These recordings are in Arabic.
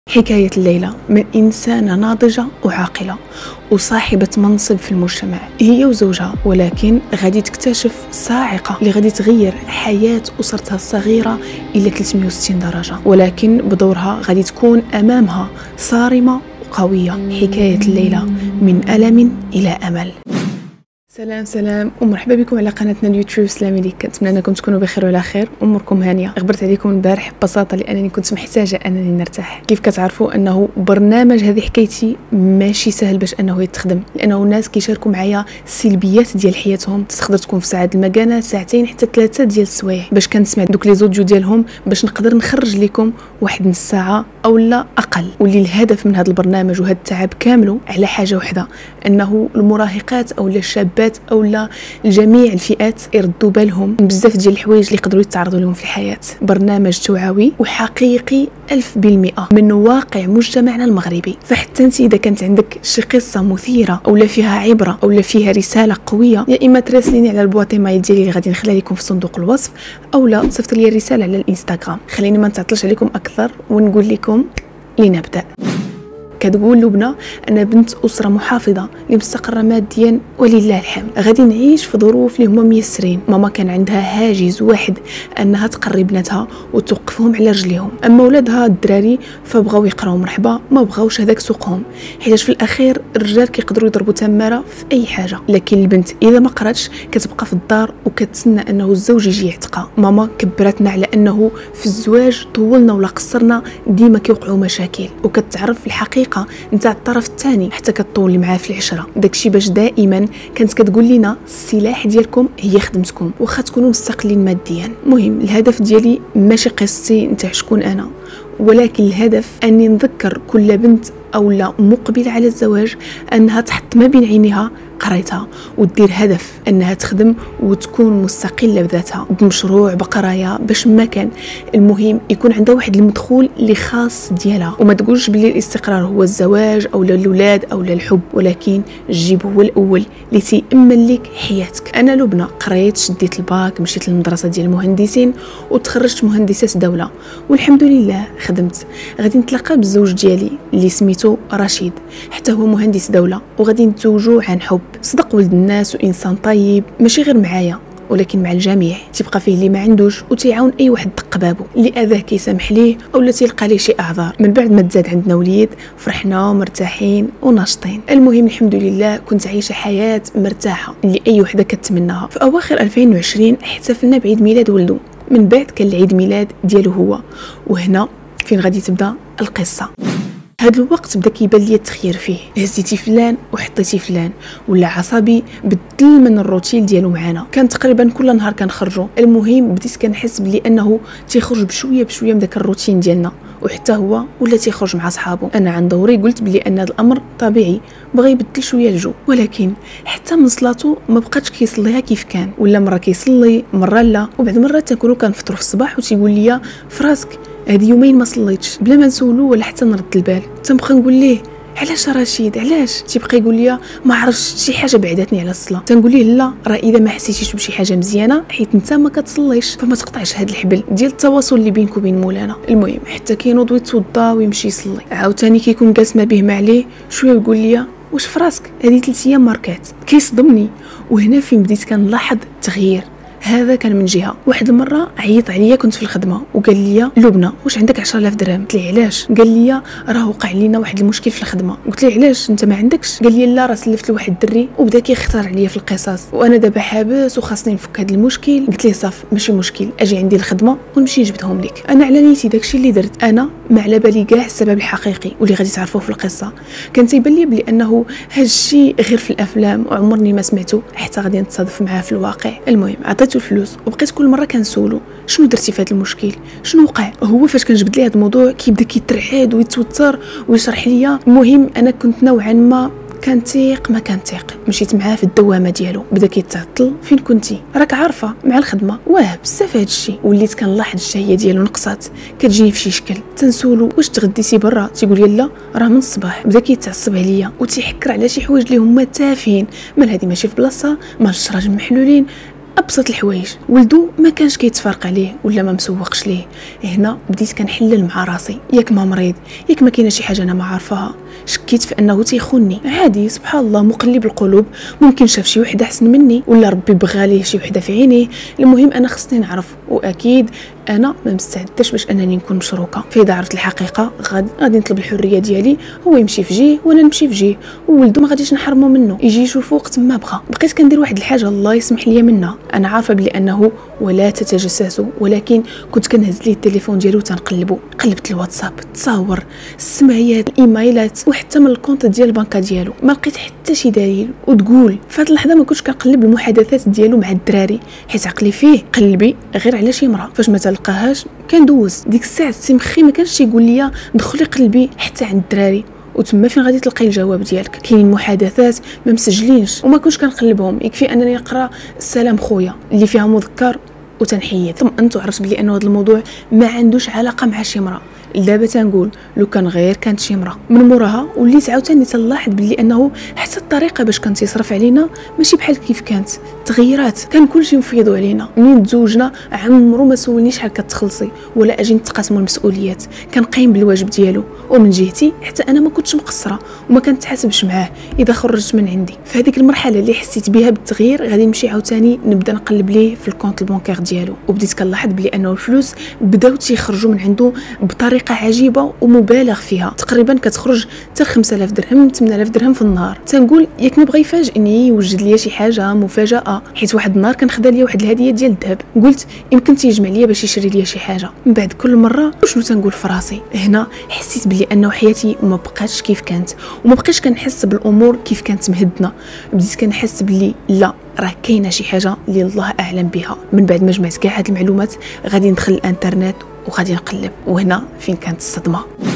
حكاية الليلة من إنسانة ناضجة وعاقلة وصاحبة منصب في المجتمع، هي وزوجها، ولكن غادي تكتشف صاعقة اللي غادي تغير حياة أسرتها الصغيرة إلى 360 درجة، ولكن بدورها غادي تكون أمامها صارمة وقوية. حكاية الليلة من ألم إلى أمل. سلام ومرحبا بكم على قناتنا اليوتيوب سلامي ليك. كنتمنى انكم تكونوا بخير وعلى خير واموركم هانيه. غبرت عليكم البارح ببساطه لانني كنت محتاجه انني نرتاح. كيف كتعرفوا انه برنامج هذه حكايتي ماشي سهل باش انه يتخدم، لانه الناس كيشاركوا معايا السلبيات ديال حياتهم، تقدر تكون في ساعات المكانه ساعتين حتى 3 ديال السوايع باش كنسمع دوك لي زوديو ديالهم باش نقدر نخرج لكم واحد نص ساعه او لا اقل. واللي الهدف من هذا البرنامج وهذا التعب كامله على حاجه واحده، انه المراهقات او الشابات او لا جميع الفئات يردوا بالهم بزاف ديال الحوايج اللي يقدروا يتعرضوا لهم في الحياه. برنامج توعوي وحقيقي 1000% من واقع مجتمعنا المغربي. فحتى انت اذا كانت عندك شي قصه مثيره او لا فيها عبره او لا فيها رساله قويه، يا اما تراسليني على البواطي مايل ديالي اللي غادي نخليها لكم في صندوق الوصف، او لا صيفط لي الرساله على الانستغرام. خليني ما نتعطلش عليكم اكثر ونقول لكم لنبدا. كتقول لبنى: أنا بنت أسرة محافظة اللي مستقرة ماديا ولله الحمد، غادي نعيش في ظروف اللي هما ميسرين. ماما كان عندها هاجس واحد أنها تقري بناتها وتوقفهم على رجليهم، أما ولادها الدراري فبغاو يقراو مرحبا، ما بغاوش هذاك سوقهم، حيتاش في الأخير الرجال كيقدروا يضربوا تماره في أي حاجة، لكن البنت إذا ما قراتش كتبقى في الدار وكتسنى أنه الزوج يجي يعتقها. ماما كبرتنا على أنه في الزواج طولنا ولا قصرنا ديما كيوقعوا مشاكل، وكتعرف الحقيقة نتاع الطرف الثاني حتى كطول معاه في العشره. داكشي باش دائما كانت كتقول لنا السلاح ديالكم هي خدمتكم واخا تكونوا مستقلين ماديا. المهم الهدف ديالي ماشي قصتي نتاع شكون انا، ولكن الهدف اني نذكر كل بنت او لا مقبله على الزواج انها تحط ما بين عينيها قرايتها ودير هدف انها تخدم وتكون مستقله بذاتها بمشروع بقرايه باش ما كان. المهم يكون عندها واحد المدخول اللي خاص ديالها، وما تقولش بلي الاستقرار هو الزواج او الاولاد او الحب، ولكن الجيب هو الاول اللي تيامن لك حياتك. انا لبنى قريت، شديت الباك، مشيت للمدرسه ديال المهندسين وتخرجت مهندسه دوله، والحمد لله خدمت. غادي نتلاقى بالزوج ديالي اللي سميتو رشيد، حتى هو مهندس دوله، وغادي نتزوجوا عن حب. صدق ولد الناس وانسان طيب، ماشي غير معايا ولكن مع الجميع. تيبقى فيه اللي ما عندوش وتيعاون اي واحد دق بابو، اللي اذاه كيسامح ليه او لا تيلقى ليه شي اعذار. من بعد ما تزاد عندنا وليد فرحنا ومرتاحين وناشطين. المهم الحمد لله كنت عايشه حياه مرتاحه اللي اي وحده كتمناها. في اواخر 2020 احتفلنا بعيد ميلاد ولده، من بعد كان العيد ميلاد ديالو هو، وهنا فين غادي تبدا القصه. هاد الوقت بدا كيبان لي التخيير فيه، هزيتي فلان وحطيتي فلان، ولا عصبي بدل من الروتين ديالو معانا. كان تقريبا كل نهار كنخرجوا. المهم بديت كنحس بلي انه تيخرج بشويه من داك الروتين ديالنا، وحتى هو ولا تيخرج مع صحابه. انا عن دوري قلت بلي ان هذا الامر طبيعي، بغى يبدل شويه الجو. ولكن حتى من صلاته ما بقاتش كيصليها كيف كان، ولا مره كيصلي مره لا، وبعد مرات تنكونوا كنفطروا في الصباح وتيقول لي فراسك هذه يومين ما صليتش، بلا ما نسولو ولا حتى نرد البال. تنبقى نقول ليه علاش رشيد علاش؟ تيبقى يقول لي ما عرفتش شي حاجه بعدتني على الصلاه. تنقول ليه لا، راه اذا ما حسيتيش بشي حاجه مزيانه حيت انت ما كتصليش، فما تقطعش هذا الحبل ديال التواصل اللي بينك وبين مولانا. المهم حتى كينوض ويتوضا ويمشي يصلي، عاوتاني كيكون جالس ما به ما عليه شويه ويقول لي واش فراسك هذه 3 ايام ماركات. كيصدمني، وهنا فين بديت كنلاحظ التغيير. هذا كان من جهه. واحد المره عيط عليا كنت في الخدمه وقال لي لبنى واش عندك 10000 درهم؟ قلت ليه علاش؟ قال لي راه وقع لينا واحد المشكل في الخدمه. قلت ليه علاش انت ما عندكش؟ قال لي لا، راه سلفت لواحد الدري وبدا كيختار عليا في القصص، وانا دابا حابس وخاصني نفك هذا المشكل. قلت ليه صافي ماشي مشكل، اجي عندي الخدمه ونمشي نجبدهم لك. انا على نيتي داكشي اللي درت. انا ما على بالي كاع السبب الحقيقي واللي غادي تعرفوه في القصه. كان تيبان لي بلي انه هذا الشيء غير في الافلام وعمرني ما سمعته حتى غادي نتصادف معاه في الواقع. المهم عطيته الفلوس وبقيت كل مره كنسولو شنو درتي في هذا المشكل، شنو وقع. هو فاش كنجبد ليه هذا الموضوع كيبدا كيترعد ويتوتر ويشرح ليا. المهم انا كنت نوعا ما كنتيق ما كنتيق. مشيت معاه في الدوامه ديالو، بدا كيتعطل فين كنتي، راك عارفه مع الخدمه. واه بزاف هذا الشيء. وليت كنلاحظ الشهيه ديالو نقصات، كتجيني في شي شكل. تنسولو واش تغديتي برا، تيقول لي لا راه من الصباح. بدا كيتعصب عليا وتيحكر على شي حوايج اللي هما تافهين، مال هذه ماشي في بلاصه، مال الشراج محلولين. ابسط الحوايج. ولدو ما كانش كيتفرق عليه ولا ما مسوقش ليه. هنا بديت كنحلل مع راسي، ياك ما مريض، ياك ما كاينه شي حاجه انا ما عارفاها. شكيت في انه تيخونني. عادي، سبحان الله، مقلب القلوب، ممكن شاف شي وحده احسن مني ولا ربي بغى ليه شي وحده في عينيه. المهم انا خصني نعرف، واكيد انا ما مستعدتش باش انني نكون مشروكه. فاذا عرفت الحقيقه غادي نطلب الحريه ديالي، هو يمشي في جهه وانا نمشي في جهه، وولدو ما غاديش نحرمو منه يجي يشوفو وقت ما بغى. بقيت كندير واحد الحاجه الله يسمح لي منها. انا عارفه بلي انه ولا تتجسسوا، ولكن كنت كنهز ليه التليفون ديالو تنقلبو. قلبت الواتساب، التصاور، السمعيات، الايميلات، وحتى من الكونط ديال البنكه ديالو. ما لقيت حتى شي دليل. وتقول في هذه اللحظه ما كنتش كنقلب المحادثات ديالو مع الدراري، حيت عقلي فيه قلبي غير على شي مرا. فاش ما تلقاهاش كندوز. ديك الساعه سمخي ما كانش يقول لي دخلي قلبي حتى عند الدراري، وتما فين غادي تلقاي الجواب ديالك. كاينين محادثات ما مسجلينش وما كنتش كنقلبهم، يكفي انني نقرا السلام خويا اللي فيها مذكر وتنحيد. طمأنت وعرفت بلي انه هذا الموضوع ما عندوش علاقه مع شي مرا. دابا تنقول لو كان غير كانت شي مرا. من موراها وليت عاوتاني تنلاحظ بلي انه حتى الطريقه باش كان تيصرف علينا ماشي بحال كيف كانت. تغيرات، كان كلشي مفيضوا علينا. منين تزوجنا عمرو ما سولني شحال كتخلصي ولا اجي نتقاسموا المسؤوليات. كان قايم بالواجب ديالو، ومن جهتي حتى انا ما كنتش مقصره وما كنتحاسبش معاه اذا خرجت من عندي. في هذيك المرحله اللي حسيت بها بالتغيير غادي نمشي عاوتاني نبدا نقلب ليه في الكونط البنكير ديالو، وبديت كنلاحظ بلي انه الفلوس بداو تيخرجوا من عنده بطريقه عجيبه ومبالغ فيها. تقريبا كتخرج حتى 5000 درهم 8000 درهم في النهار. تنقول ياك ما بغى يفاجئني يوجد لي شي حاجه مفاجاه، حيت واحد النهار كان خدا لي واحد الهديه ديال الذهب. قلت يمكن تيجمع لي باش يشري لي شي حاجه. من بعد كل مره شنو تنقول في راسي؟ هنا حسيت بلي انه حياتي ما بقاتش كيف كانت، وما بقيتش كنحس بالامور كيف كانت مهدنه. بديت كنحس بلي لا، راه كاينه شي حاجه اللي الله اعلم بها. من بعد ما جمعت كاع هاد المعلومات غادي ندخل الانترنت وغادي نقلب، وهنا فين كانت الصدمه.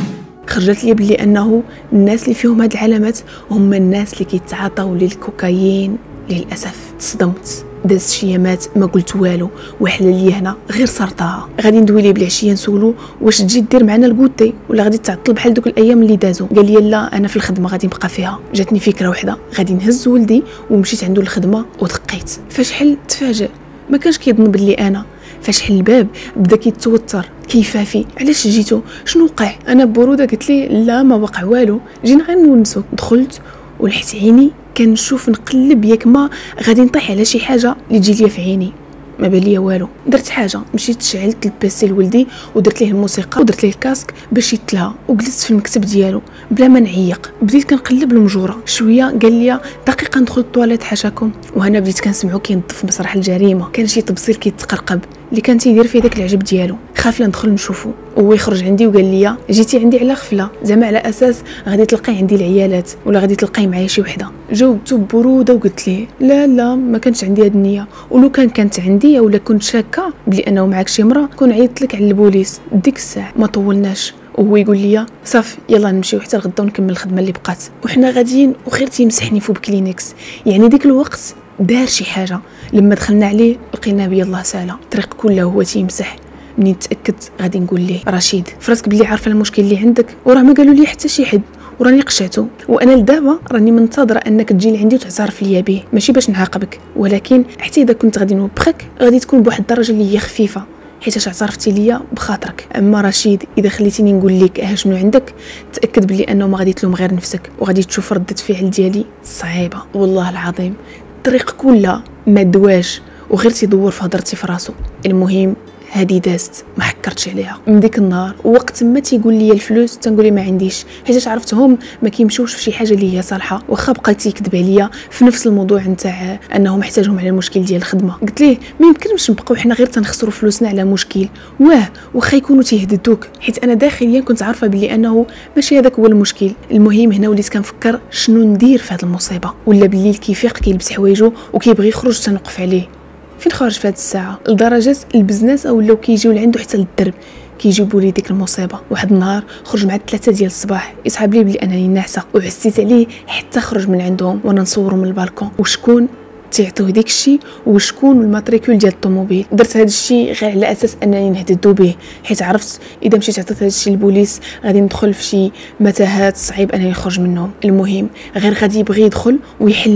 خرجت لي بلي انه الناس اللي فيهم هاد العلامات هم الناس اللي كيتعاطاو للكوكايين. للاسف تصدمت، دازت شي ايامات ما قلت والو، وحل لي هنا غير صرتها. غادي ندوي ليه بالعشيه نسولو واش تجي دير معنا الكوتي ولا غادي تعطل بحال دوك الايام اللي دازو. قال لي لا، انا في الخدمه غادي نبقى فيها. جاتني فكره وحده، غادي نهز ولدي ومشيت عنده للخدمه ودقيت. فاش حل تفاجئ، ما كانش كيظن بلي انا. فاش حل الباب بدا كيتوتر، كيفافي علاش جيتو، شنو وقع. انا ببروده قلت ليه لا ما وقع والو، جينا غير نونسو. دخلت ولحت عيني كنشوف نقلب ياك ما غادي نطيح على شي حاجه اللي تجي ليا في عيني. ما بان ليا والو. درت حاجه، مشيت شعلت البيسي لولدي ودرت ليه الموسيقى ودرت ليه الكاسك باش يتلها، وجلست في المكتب ديالو بلا ما نعيق. بديت كنقلب المجوره شويه. قال لي دقيقه ندخل الطواليت حاشاكم. وهنا بديت كنسمعو كينظف مسرح الجريمه. كان شي تبصير كيتقرقب اللي كان تيدير فيه داك العجب ديالو. خاف لا ندخل نشوفو. وهو يخرج عندي وقال لي جيتي عندي على غفله، زعما على اساس غادي تلقاي عندي العيالات ولا غادي تلقاي معايا شي وحده. جاوبته ببروده وقلت ليه لا ما كانش عندي هاد النيه، ولو كانت عندي ولا كنت شاكه بلي انه معاك شي مرا كون عيطت لك على البوليس. ديك الساعه ما طولناش وهو يقول لي صافي يلا نمشيو حتى الغدا ونكمل الخدمه اللي بقات. وحنا غاديين وخير تيمسحني فوق كلينكس. يعني ديك الوقت دار شي حاجه. لما دخلنا عليه لقينا بيا الله سالا الطريق كلها هو تيمسح. منين تاكدت غادي نقول ليه رشيد فراسك بلي عارفه المشكل اللي عندك، وراه ما قالوا لي حتى شي حد، وراني قشعته. وانا لدابا راني منتظره انك تجي لعندي وتعترف ليا به، ماشي باش نعاقبك، ولكن حتى اذا كنت غادي نوبخك غادي تكون بواحد الدرجه اللي هي خفيفه حيت اعترفتي ليا بخاطرك. اما رشيد اذا خليتيني نقول لك شنو عندك تاكد بلي انه ما غادي تلوم غير نفسك، وغادي تشوف رده فعل ديالي صعيبه. والله العظيم الطريق كلها ما دواش وغير تيدور في هضرتي في راسو. المهم هادي دازت ما حكرتش عليها. من ديك النهار وقت ما تيقول لي الفلوس تنقول ما عنديش، حيت عرفتهم ما كيمشوش في شي حاجه اللي هي صالحه. واخا بقى تيكذب عليا في نفس الموضوع نتاع انه محتاجهم على المشكل ديال الخدمه. قلت ليه ما يمكنش نبقاو حنا غير تنخسروا فلوسنا على مشكل، واخا يكونوا تيهددوك، حيت انا داخليا كنت عارفه بلي انه ماشي هذاك هو المشكل. المهم هنا وليت كنفكر شنو ندير في هذه المصيبه. ولا بالليل كيفيق كيلبس حوايجو وكيبغي يخرج تنوقف عليه. فين خرج في هذه الساعه؟ لدرجه البزنس ولاو كيجيو لعندو حتى للدرب كيجيبوا لي ديك المصيبه. واحد النهار خرج مع 3 ديال الصباح يصحاب لي بلي انني ناعسه، وعسيت عليه حتى خرج من عندهم وانا نصورو من البالكون. وشكون تيعطيوه داك الشيء وشكون الماتريكول ديال الطوموبيل. درت هذا الشيء غير على اساس انني نهددو به، حيت عرفت اذا مشيت عطيت هذا الشيء للبوليس غادي ندخل في شي متاهات صعيب انني نخرج منهم. المهم غير غادي يبغي يدخل ويحل الباب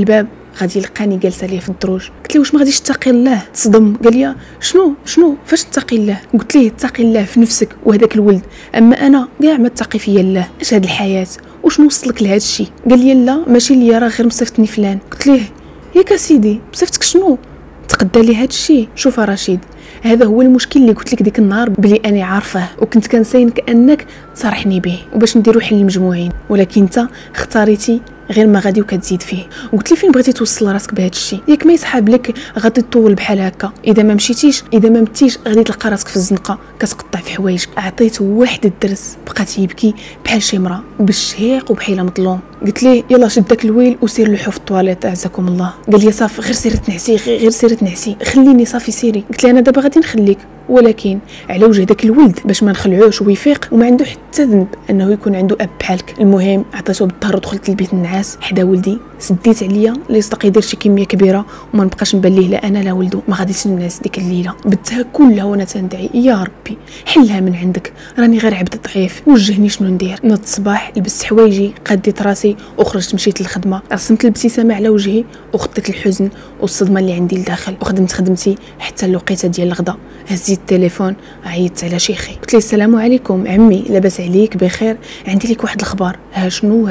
غادي يلقاني جالسه ليه في الدروج. قلت له واش ما غاديش تتقي الله؟ تصدم قال لي شنو فاش تتقي الله؟ قلت ليه تتقي الله في نفسك وهذاك الولد، اما انا كاع ما تتقي فيا الله. اش هاد الحياه وشنو وصلك لهذا الشيء؟ قال لي لا ماشي ليا راه غير مصيفتني فلان. قلت ليه ياك سيدي مصيفتك شنو؟ تقدى لي هذا الشيء. شوف رشيد، هذا هو المشكل اللي قلت لك ديك النهار بلي انا عارفاه وكنت كنساينك انك تصارحني به وباش نديرو حل مجموعين، ولكن انت اختاريتي غير ما غادي وكتزيد فيه. وقلت لي فين بغيتي توصل راسك بهذا الشيء؟ ياك ما يصحاب لك غادي تطول بحال هكا، اذا ما مشيتيش اذا ما متيش غادي تلقى راسك في الزنقه كتقطع في حوايجك. عطيت واحد الدرس بقات يبكي بحال شي مرا بالشهيق وبحال مظلوم. قلت ليه يلا شد داك الويل وسير لحو في الطواليت اعزكم الله. قال لي صافي غير سير تنعسي غير سير تنعسي خليني صافي سيري. قلت لي انا دابا غادي نخليك، ولكن على وجه داك الولد باش ما نخلعوش ويفيق وما عنده حتى ذنب انه يكون عنده اب بحالك. المهم عطيته بالظهر ودخلت للبيت النعاس حدا ولدي، سديت عليا لا يصدق يدير شي كميه كبيره وما نبقاش نبان ليه لا انا لا ولدو. ما غاديش ننعس ديك الليله، بدتها كلها وانا تندعي يا ربي حلها من عندك، راني غير عبد ضعيف وجهني شنو ندير. نوض الصباح لبست حوايجي قديت راسي وخرجت مشيت للخدمه، رسمت الابتسامه على وجهي وخديت الحزن والصدمه اللي عندي لداخل، وخدمت خدمتي حتى الوقيته ديال الغدا. هزيت التليفون عيطت على شيخي قلت له السلام عليكم عمي لاباس عليك بخير، عندي لك واحد الخبر. ها شنو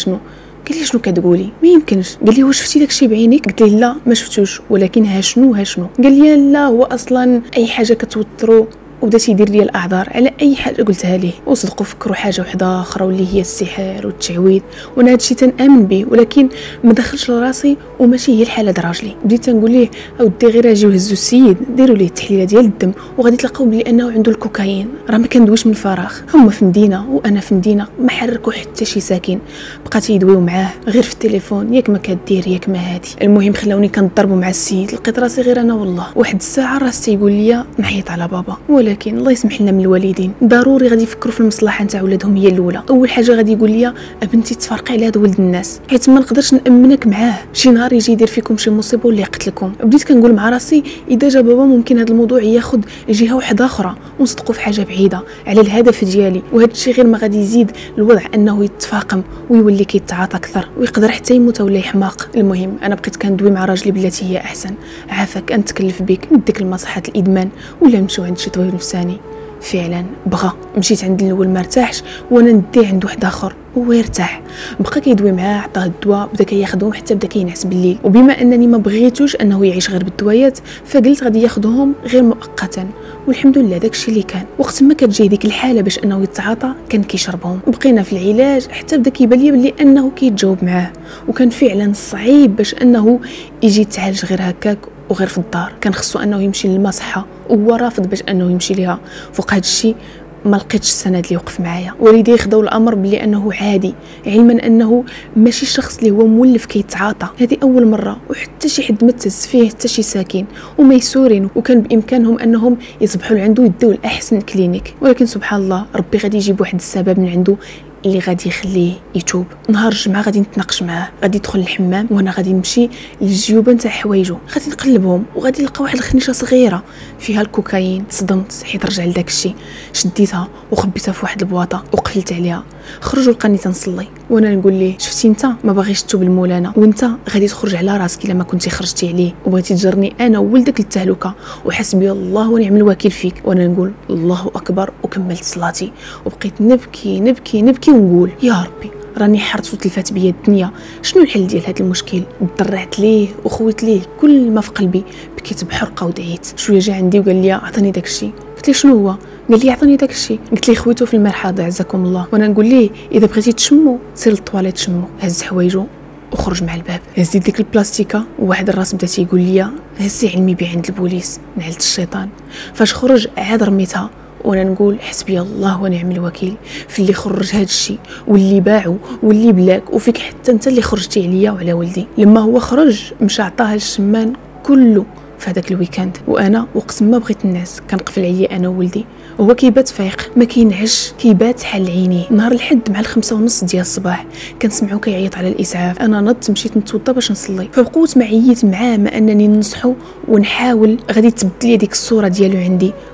قال لي شنو كتقولي؟ ما يمكنش. قال لي واش شفتي داكشي بعينيك؟ قلت له لا ما شفتوش، ولكن ها شنو قال لي لا هو اصلا اي حاجه كتوترو وبدا تيدير لي الاعذار على اي حاجه قلتها ليه، وصدقوا فكروا حاجه وحده اخرى واللي هي السحر والتعويذ، وانا هادشي تنامن به ولكن ما دخلش لراسي وماشي هي الحاله د راجلي. بديت تنقول ليه اودي غير اجيو هزوا السيد ديروا ليه التحليله ديال الدم وغادي تلقاو بلي انه عنده الكوكايين، راه ما كندويش من فراغ، هما في مدينه وانا في مدينه ما حركوا حتى شي ساكن. بقات يدويو معاه غير في التليفون ياك ما كدير ياك ما هادي. المهم خلاوني كنضربوا مع السيد، لقيت راسي غير انا والله. واحد الساعه راس تيقول لي نحيط على بابا، ولكن الله يسمح لنا من الوالدين ضروري غادي يفكروا في المصلحه نتاع ولادهم هي الاولى. اول حاجه غادي يقول لي بنتي تفرقي على هذا ولد الناس حيت ما نقدرش نامنك معاه، شي نهار يجي يدير فيكم شي مصيبه ولا يقتلكم. بديت كنقول مع راسي اذا جا بابا ممكن هذا الموضوع ياخذ جهه واحده اخرى ونصدقوا في حاجه بعيده على الهدف ديالي، وهذا الشيء غير ما غادي يزيد الوضع انه يتفاقم ويولي كيتعاطى اكثر ويقدر حتى يموت ولا يحماق. المهم انا بقيت كندوي مع راجلي بلاتي هي احسن، عافاك نتكلف بك نديك المصحات الادمان ولا نمشيو عند شي طبيب نفساني. فعلا بغى، مشيت عند الاول ما ارتاحش وانا نديه عند واحد اخر هو يرتاح، بقى كيدوي معاه عطاه الدواء بدا كياخذهم حتى بدا كينعس بالليل. وبما انني ما بغيتوش انه يعيش غير بالدويات فقلت غادي ياخذهم غير مؤقتا، والحمد لله داكشي اللي كان. وقت ما كتجي ديك الحاله باش انه يتعاطى كان كيشربهم. بقينا في العلاج حتى بدا كيبان لي بلي انه كيتجاوب معاه، وكان فعلا صعيب باش انه يجي يتعالج غير هكاك وغير في الدار، كان خصو انه يمشي للمصحه وهو رافض باش انه يمشي ليها. فوق هذا الشيء ما لقيتش السند اللي يوقف معايا. والدي خداو الامر بلي انه عادي، علما انه ماشي الشخص اللي هو مولف كيتعاطى، هذه اول مره وحتى شي حد ما تهز فيه حتى شي ساكن وميسورين، وكان بامكانهم انهم يصبحوا لعنده يديو لاحسن كلينيك. ولكن سبحان الله ربي غادي يجيب واحد السبب من عنده اللي غادي يخليه يتوب. نهار الجمعه غادي نتناقش معاه، غادي يدخل الحمام وانا غادي نمشي للجيوبه نتاع حوايجو غادي نقلبهم وغادي نلقى واحد الخنيشه صغيره فيها الكوكايين. تصدمت حيت رجع لداك الشيء، شديتها وخبيتها في واحد البواطه وقفلت عليها. خرج ولقاني تنصلي وانا نقول ليه شفتي انت ما باغيش تتوب المولانا وانت غادي تخرج على راسك الا ما كنتي خرجتي عليه وبغيتي تجرني انا وولدك للتهلكه، وحسبي الله ونعم الوكيل فيك. وانا نقول الله اكبر وكملت صلاتي وبقيت نبكي نبكي نبكي ونقول يا ربي راني حرت وتلفات بيا الدنيا، شنو الحل ديال هذا المشكل؟ تضرعت ليه وخويت ليه كل ما في قلبي، بكيت بحرقه ودعيت. شويه جا عندي وقال لي عطيني داك الشيء. قلت لي شنو هو؟ قال لي عطيني داك الشيء. قلت لي خويته في المرحاض عزكم الله. وانا نقول ليه اذا بغيتي تشمو سير للطواليت شمو. هز حوايجو وخرج مع الباب. هزيت ديك البلاستيكه وواحد الراس بدا تيقول لي هزي علمي بي عند البوليس. نعلت الشيطان. فاش خرج عاد رميتها وانا نقول حسبي الله ونعم الوكيل في اللي خرج هذا الشيء واللي باعو واللي بلاك، وفيك حتى انت اللي خرجتي عليا وعلى ولدي. لما هو خرج مشى عطاه الشمان كله في هذاك الويكاند، وانا وقت ما بغيت الناس كنقفل عليا انا وولدي وهو كيبات فايق ما كينعش كيبات حال عينيه. نهار الحد مع 5:30 ديال الصباح كنسمعو كيعيط على الاسعاف. انا نضت مشيت نتوضا باش نصلي، فبقيت معيط معاه ما انني ننصحو ونحاول غادي تبدل لي ديك الصوره ديالو عندي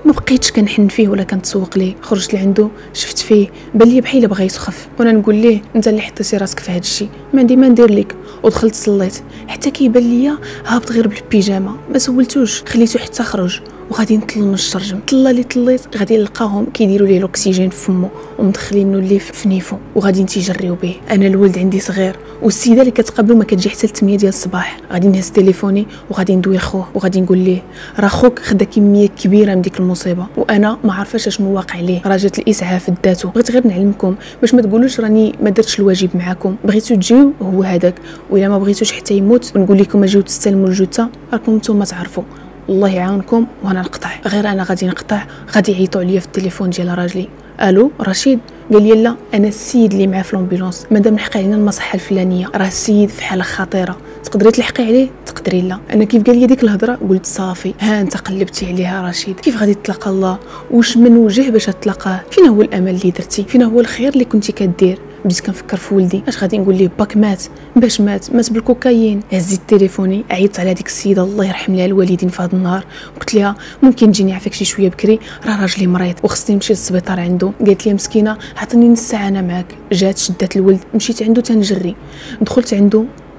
ما بقيتش كنحن فيه ولا كنتسوق ليه. خرجت لعندو شفت فيه بان لي بحال بغى يسخف، وانا نقول ليه انت اللي حطيتي راسك في هذا الشيء، ما عندي ما ندير لك. ودخلت صليت حتى كيبان ليا هابط غير بالبيجامه، ما سولتوش خليته حتى خرج وغادي نطلو نشرجم. طلا اللي طليت غادي نلقاهم كيديروا ليه الاكسجين في فمو ومدخلينو اللي في نيفو وغادي نتيجريو به. انا الولد عندي صغير والسيده اللي كتقابلو ما كتجي حتى 8 ديال الصباح. غادي نهز تليفوني وغادي ندوي لخوه وغادي نقول ليه راه خوك خدا كميه كبيره من ديك المصيبه وانا ما عارفاش اشنو واقع ليه، راه جات الاسعاف داتو. بغيت غير نعلمكم باش ما تقولوش راني ما درتش الواجب معاكم، بغيتو تجيو هو هذاك، وإلا ما بغيتوش حتى يموت ونقول لكم اجيو تستلموا الجثه راكم نتوما تعرفوا. الله يعاونكم وانا نقطع، غير انا غادي نقطع. غادي يعيطوا عليا في التليفون ديال راجلي، الو رشيد؟ قال لي لا انا السيد اللي معاه في لومبيلونس، مادام لحقي علينا المصحه الفلانيه، راه السيد في حاله خطيره، تقدري تلحقي عليه؟ تقدري لا. انا كيف قال لي ديك الهضره قلت صافي، ها انت قلبتي عليها رشيد، كيف غادي تلقى الله؟ واش من وجه باش تلقاه؟ فين هو الامل اللي درتي؟ فين هو الخير اللي كنتي كدير؟ بديت كنفكر في ولدي، اش غادي نقول ليه؟ باك مات. باش مات بالكوكايين. هزيت تليفوني عيطت على ديك السيده الله يرحم لها الوالدين في هذا النهار، قلت لها ممكن تجيني نعافيك شي شويه بكري، راه راجلي مريض وخصني نمشي للسبيطار عنده. قالت لي مسكينه عطيني نص ساعه انا معاك. جات شدات الولد مشيت عنده تنجري، دخلت عنده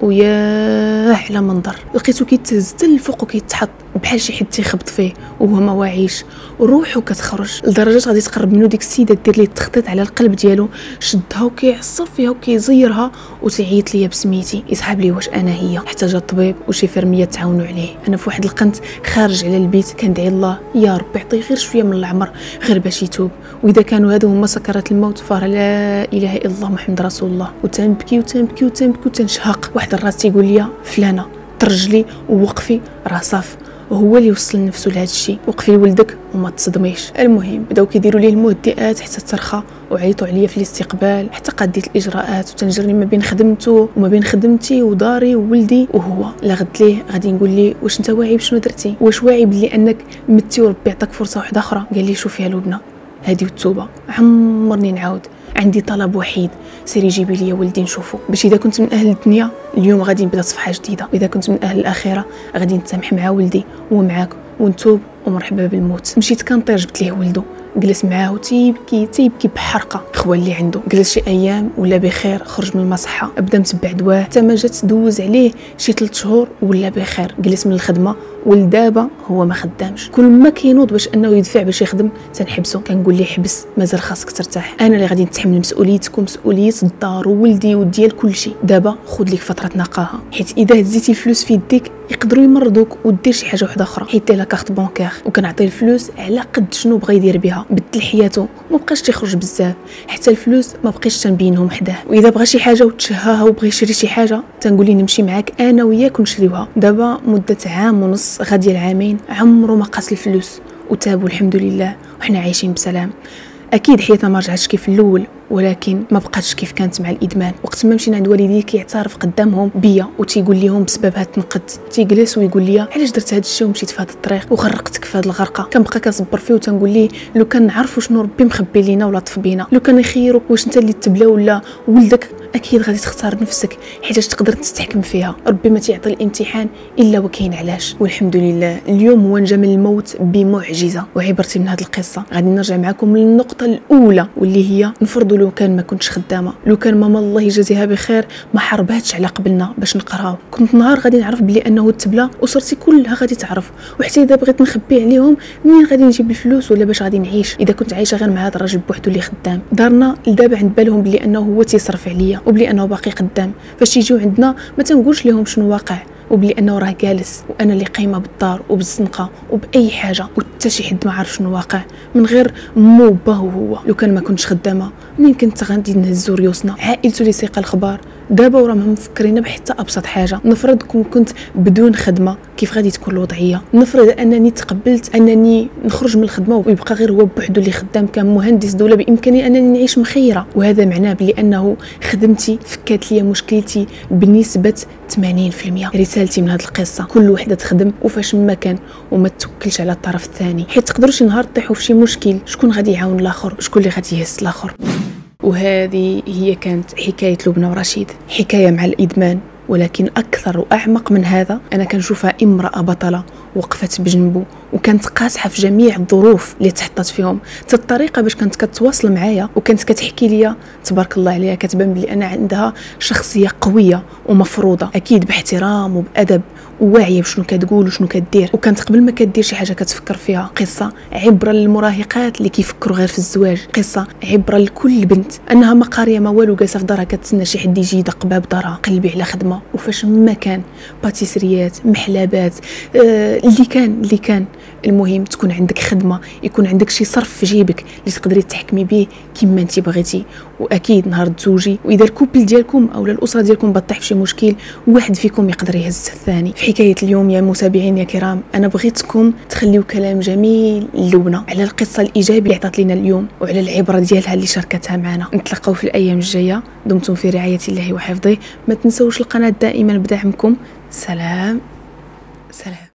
وياه على منظر، لقيتو كيتهز حتى الفوق وكيتحط بحال شي حد تيخبط فيه وهو ما واعيش، وروحو كتخرج لدرجه غادي تقرب منو ديك السيده دير ليه التخطيط على القلب ديالو، شدها وكيعصر فيها وكيزيرها وتعيط ليا بسميتي، يسحب لي واش انا هي. حتى جا الطبيب وشي فرميه تعاونوا عليه. انا في واحد القنت خارج على البيت كندعي الله يا ربي يعطيه غير شويه من العمر غير باش يتوب، واذا كانوا هادو هما سكرات الموت فراه لا اله الا الله محمد رسول الله. وتنبكي وتنبكي وتنبكي وتنشهق. واحد الراس تيقول لي فلانه ترجلي ووقفي، راه صاف هو اللي وصل نفسه لهذا الشيء، وقفي لولدك وما تصدميش. المهم بداو كيديروا ليه المهدئات حتى ترخى، وعيطوا عليا في الاستقبال حتى قديت الاجراءات وتنجرني ما بين خدمته وما بين خدمتي وداري وولدي. وهو لا غد ليه غادي نقول ليه واش انت واعي بشنو درتي؟ واش واعي بلي انك متي وربي يعطيك فرصه واحده اخرى؟ قال لي شوفي يا لبنى هذه التوبه عمرني نعاود، عندي طلب وحيد، سيري جيبي لي ولدي نشوفه، باش اذا كنت من اهل الدنيا اليوم غادي نبدا صفحه جديده، واذا كنت من اهل الاخره غادي نتسامح مع ولدي ومعاك ونتوب ومرحبا بالموت. مشيت كنطير جبت ليه ولده، جلس معاه تيبكي بحرقه. خوال اللي عنده جلس شي ايام ولا بخير، خرج من المصحه بدا متبع دواه حتى ما جات دوز عليه شي 3 شهور ولا بخير. جلس من الخدمه ولدابا هو ما خدامش، كل ما كينوض باش انه يدفع باش يخدم تنحبسه، كنقول ليه حبس مازال خاصك ترتاح، انا اللي غادي نتحمل مسؤوليتكم، مسؤوليه الدار وولدي وديال كل شيء. دابا خذ لك فتره نقاهه، حيت اذا هزيتي الفلوس في يديك يقدروا يمرضوك ودير شي حاجه واحده اخرى. حيت لا كارت بانكير وكنعطيه الفلوس على قد شنو بغى يدير بها، بدل حياته ما بقاش تيخرج بزاف، حتى الفلوس ما بقيتش تنبينهم حداه. واذا بغى شي حاجه وتشهاها وبغى يشري شي حاجه تنقول لي نمشي معاك انا وياك ونشريوها. دابا مده عام ونص غادي العامين عمره ما قاس الفلوس وتاب والحمد لله وحنا عايشين بسلام. اكيد حياتنا ما رجعتش كيف الاول، ولكن ما بقاتش كيف كانت مع الادمان. وقت ما مشينا عند والدي كيعترف قدامهم بيا وتيقول لهم بسبب هاد التنقد، تيجلس ويقول لي علاش درت هاد الشيء ومشيت في هاد الطريق وغرقتك في هاد الغرقه. كنبقى كنصبر فيه وتنقول ليه لو كان نعرفوا شنو ربي مخبي لينا ولا طف بينا، لو كان يخيروك واش انت اللي تبلا ولا ولدك، اكيد غادي تختار نفسك حيتاش تقدر تستحكم فيها. ربي ما تيعطي الامتحان الا وكاين علاش. والحمد لله اليوم هو نجا من الموت بمعجزه. وعبرتي من هاد القصه غادي نرجع معكم للنقطه الاولى واللي هي نفرضوا لو كان ما كنتش خدامه، لو كان ماما الله يجازيها بخير ما حرباتش على قبلنا باش نقراو، كنت نهار غادي نعرف بلي انه تبلا وصرتي كلها غادي تعرف. وحتى اذا بغيت نخبي عليهم منين غادي نجيب الفلوس ولا باش غادي نعيش اذا كنت عايشه غير مع هذا الراجل بوحدو اللي خدام. دارنا لدابا عند بالهم بلي انه هو تيصرف عليا وبلي انه باقي قدام، فاش يجيو عندنا ما تنقولش لهم شنو واقع وبلي انه راه جالس وانا اللي قايمه بالدار وبالزنقه وباي حاجه، وحتى شي حد ما عارف شنو واقع من غير مو با هو. لو كان ما كنتش خدامه منين كنت غادي نهزو ريوسنا، عائلته اللي سيقه الخبار دابا وراه ما مفكرين بحتى ابسط حاجه. نفرض كنت بدون خدمه كيف غادي تكون الوضعيه؟ نفرض انني تقبلت انني نخرج من الخدمه ويبقى غير هو بوحدو اللي خدام كان مهندس دوله، بامكاني انني نعيش مخيره، وهذا معناه بلي انه خدمتي فكات لي مشكلتي بنسبه 80%. رسالتي من هذه القصه كل وحده تخدم وفاش ما كان وما توكلش على الطرف الثاني، حيت تقدروا شي نهار تطيحوا في شي مشكل شكون غادي يعاون الاخر وشكون اللي غادي يهز الاخر. وهذه هي كانت حكايه لبنى ورشيد، حكايه مع الادمان، ولكن اكثر واعمق من هذا انا كنشوفها امراه بطله وقفت بجنبه وكانت قاصحه في جميع الظروف اللي تحطت فيهم. حتى الطريقه باش كانت كتواصل معايا وكانت كتحكي لي تبارك الله عليها، كتبان بلي انا عندها شخصيه قويه ومفروضه، اكيد باحترام وبادب وواعيه بشنو كتقول وشنو كدير. وكانت قبل ما كدير شي حاجه كتفكر فيها. قصه عبره للمراهقات اللي كيفكروا غير في الزواج، قصه عبره لكل بنت انها ما قاريه ما والو، جالسه في دارها كتسنى شي حد يجي يدق باب دارها. قلبي على خدمه، وفاش ما كان باتيسريات محلابات اللي كان المهم تكون عندك خدمه، يكون عندك شي صرف في جيبك اللي تقدري تحكمي به كما انت بغيتي. واكيد نهار تزوجي واذا الكوبل ديالكم او الاسره ديالكم بطيح في شي مشكل، واحد فيكم يقدر يهز الثاني. في حكايه اليوم يا متابعين يا كرام، انا بغيتكم تخليو كلام جميل للبنى على القصه الايجابيه اللي عطات لنا اليوم وعلى العبره ديالها اللي شاركتها معنا. نتلاقاو في الايام الجايه، دمتم في رعايه الله وحفظه. ما تنسوش القناه دائما بدعمكم. سلام.